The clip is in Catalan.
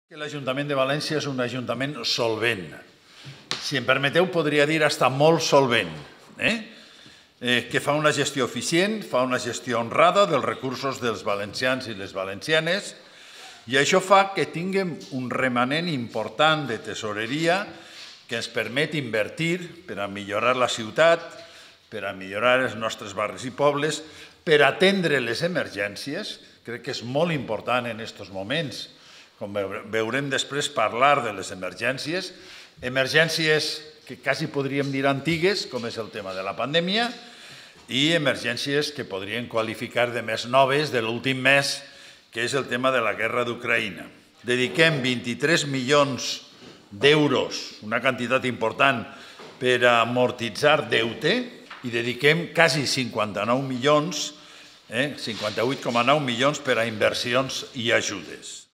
L'Ajuntament de València és un ajuntament solvent. Si em permeteu, podria dir hasta molt solvent, que fa una gestió eficient, fa una gestió honrada dels recursos dels valencians i les valencianes, i això fa que tinguem un remanent important de tesoreria que ens permet invertir per a millorar la ciutat, per a millorar els nostres barris i pobles, per atendre les emergències. Crec que és molt important en aquests moments, com veurem després, parlar de les emergències que quasi podríem dir antigues, com és el tema de la pandèmia, i emergències que podríem qualificar de més noves de l'últim mes, que és el tema de la guerra d'Ucraïna. Dediquem 23 milions d'euros, una quantitat important, per a amortitzar deute i dediquem quasi 59 milions, 58,9 milions per a inversions i ajudes.